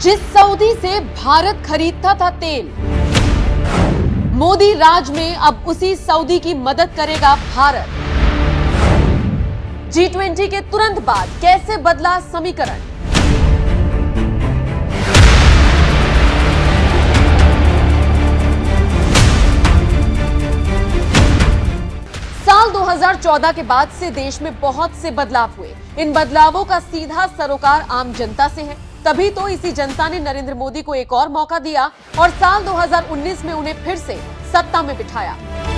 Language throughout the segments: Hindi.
जिस सऊदी से भारत खरीदता था तेल, मोदी राज में अब उसी सऊदी की मदद करेगा भारत। G20 के तुरंत बाद कैसे बदला समीकरण? साल 2014 के बाद से देश में बहुत से बदलाव हुए। इन बदलावों का सीधा सरोकार आम जनता से है। तभी तो इसी जनता ने नरेंद्र मोदी को एक और मौका दिया और साल 2019 में उन्हें फिर से सत्ता में बिठाया।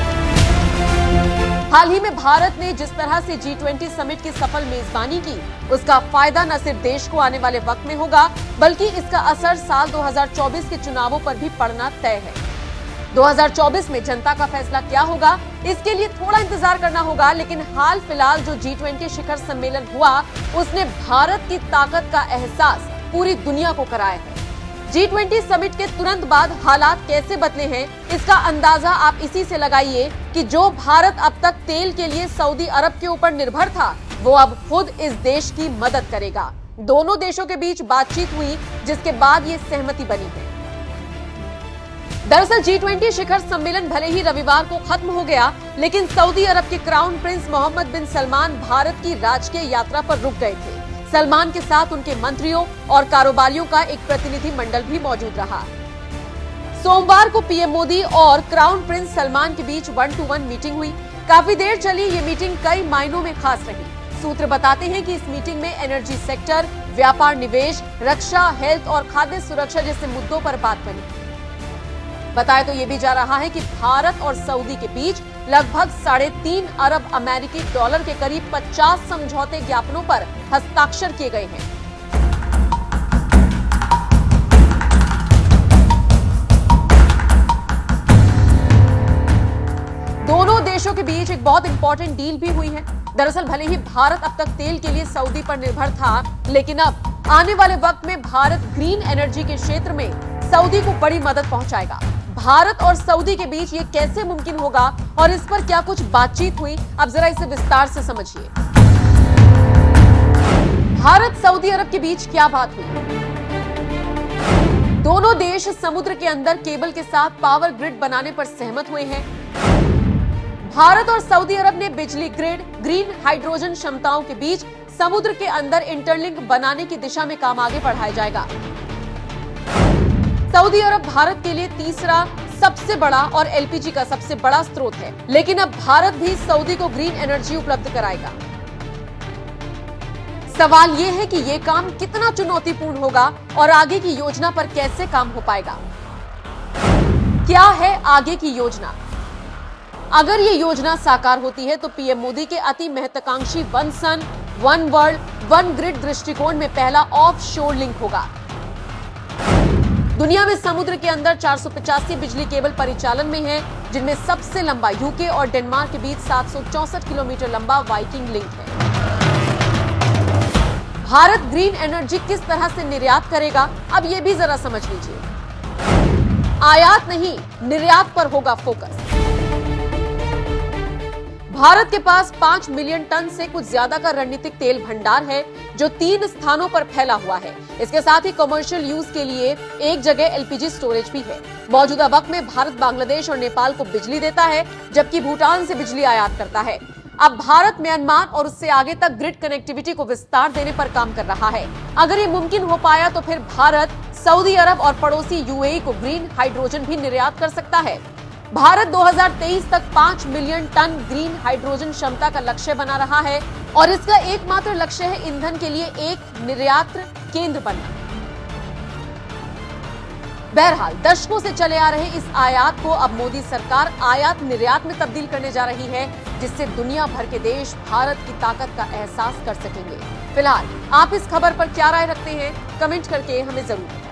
हाल ही में भारत ने जिस तरह से G20 समिट की सफल मेजबानी की, उसका फायदा न सिर्फ देश को आने वाले वक्त में होगा, बल्कि इसका असर साल 2024 के चुनावों पर भी पड़ना तय है। 2024 में जनता का फैसला क्या होगा, इसके लिए थोड़ा इंतजार करना होगा, लेकिन हाल फिलहाल जो G20 शिखर सम्मेलन हुआ, उसने भारत की ताकत का एहसास पूरी दुनिया को कराया है। G20 समिट के तुरंत बाद हालात कैसे बदले हैं, इसका अंदाजा आप इसी से लगाइए कि जो भारत अब तक तेल के लिए सऊदी अरब के ऊपर निर्भर था, वो अब खुद इस देश की मदद करेगा। दोनों देशों के बीच बातचीत हुई, जिसके बाद ये सहमति बनी है। दरअसल G20 शिखर सम्मेलन भले ही रविवार को खत्म हो गया, लेकिन सऊदी अरब के crown prince Mohammed bin Salman Bharat की राजकीय यात्रा पर रुक गए थे। सलमान के साथ उनके मंत्रियों और कारोबारियों का एक प्रतिनिधि मंडल भी मौजूद रहा। सोमवार को पीएम मोदी और क्राउन प्रिंस सलमान के बीच 1-to-1 मीटिंग हुई। काफी देर चली ये मीटिंग कई मायनों में खास रही। सूत्र बताते हैं कि इस मीटिंग में एनर्जी सेक्टर, व्यापार, निवेश, रक्षा, हेल्थ और खाद्य सुरक्षा जैसे मुद्दों पर बात बनी। बताया तो ये भी जा रहा है कि भारत और सऊदी के बीच लगभग 3.5 अरब अमेरिकी डॉलर के करीब 50 समझौते ज्ञापनों पर हस्ताक्षर किए गए हैं। दोनों देशों के बीच एक बहुत इंपॉर्टेंट डील भी हुई है। दरअसल भले ही भारत अब तक तेल के लिए सऊदी पर निर्भर था, लेकिन अब आने वाले वक्त में भारत ग्रीन एनर्जी के क्षेत्र में सऊदी को बड़ी मदद पहुंचाएगा। भारत और सऊदी के बीच ये कैसे मुमकिन होगा और इस पर क्या कुछ बातचीत हुई, अब जरा इसे विस्तार से समझिए। भारत सऊदी अरब के बीच क्या बात हुई? दोनों देश समुद्र के अंदर केबल के साथ पावर ग्रिड बनाने पर सहमत हुए हैं। भारत और सऊदी अरब ने बिजली ग्रिड, ग्रीन हाइड्रोजन क्षमताओं के बीच समुद्र के अंदर इंटरलिंक बनाने की दिशा में काम आगे बढ़ाया जाएगा। सऊदी अरब भारत के लिए तीसरा सबसे बड़ा और एलपीजी का सबसे बड़ा स्रोत है, लेकिन अब भारत भी सऊदी को ग्रीन एनर्जी उपलब्ध कराएगा। सवाल यह है कि यह काम कितना चुनौतीपूर्ण होगा और आगे की योजना पर कैसे काम हो पाएगा। क्या है आगे की योजना? अगर ये योजना साकार होती है तो पीएम मोदी के अति महत्वाकांक्षी one sun, one world, one grid दृष्टिकोण में पहला ऑफ शोर लिंक होगा। दुनिया में समुद्र के अंदर 485 बिजली केबल परिचालन में है, जिनमें सबसे लंबा यूके और डेनमार्क के बीच 764 किलोमीटर लंबा वाइकिंग लिंक है। भारत ग्रीन एनर्जी किस तरह से निर्यात करेगा, अब ये भी जरा समझ लीजिए। आयात नहीं, निर्यात पर होगा फोकस। भारत के पास 5 मिलियन टन से कुछ ज्यादा का रणनीतिक तेल भंडार है, जो 3 स्थानों पर फैला हुआ है। इसके साथ ही कमर्शियल यूज के लिए एक जगह एलपीजी स्टोरेज भी है। मौजूदा वक्त में भारत बांग्लादेश और नेपाल को बिजली देता है, जबकि भूटान से बिजली आयात करता है। अब भारत म्यांमार और उससे आगे तक ग्रिड कनेक्टिविटी को विस्तार देने पर काम कर रहा है। अगर ये मुमकिन हो पाया तो फिर भारत सऊदी अरब और पड़ोसी यूएई को ग्रीन हाइड्रोजन भी निर्यात कर सकता है। भारत 2023 तक 5 मिलियन टन ग्रीन हाइड्रोजन क्षमता का लक्ष्य बना रहा है और इसका एकमात्र लक्ष्य है ईंधन के लिए एक निर्यात केंद्र बनना। बहरहाल दशकों से चले आ रहे इस आयात को अब मोदी सरकार आयात निर्यात में तब्दील करने जा रही है, जिससे दुनिया भर के देश भारत की ताकत का एहसास कर सकेंगे। फिलहाल आप इस खबर पर क्या राय रखते हैं, कमेंट करके हमें जरूर